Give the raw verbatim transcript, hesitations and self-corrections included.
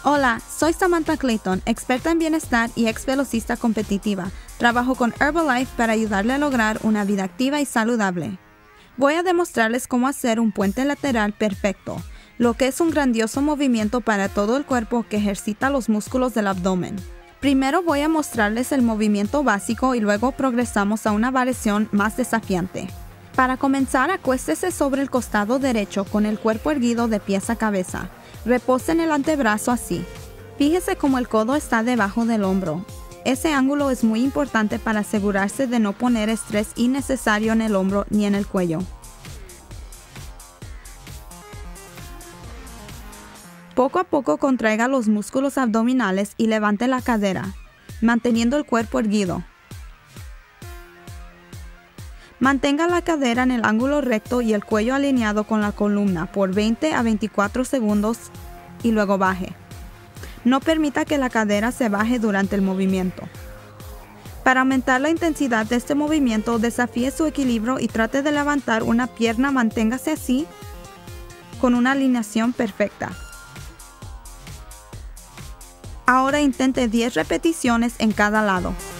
Hola, soy Samantha Clayton, experta en bienestar y ex velocista competitiva. Trabajo con Herbalife para ayudarle a lograr una vida activa y saludable. Voy a demostrarles cómo hacer un puente lateral perfecto, lo que es un grandioso movimiento para todo el cuerpo que ejercita los músculos del abdomen. Primero voy a mostrarles el movimiento básico y luego progresamos a una variación más desafiante. Para comenzar, acuéstese sobre el costado derecho con el cuerpo erguido de pies a cabeza. Repose en el antebrazo así. Fíjese cómo el codo está debajo del hombro. Ese ángulo es muy importante para asegurarse de no poner estrés innecesario en el hombro ni en el cuello. Poco a poco contraiga los músculos abdominales y levante la cadera, manteniendo el cuerpo erguido. Mantenga la cadera en el ángulo recto y el cuello alineado con la columna por veinte a veinticuatro segundos y luego baje. No permita que la cadera se baje durante el movimiento. Para aumentar la intensidad de este movimiento, desafíe su equilibrio y trate de levantar una pierna, manténgase así, con una alineación perfecta. Ahora intente diez repeticiones en cada lado.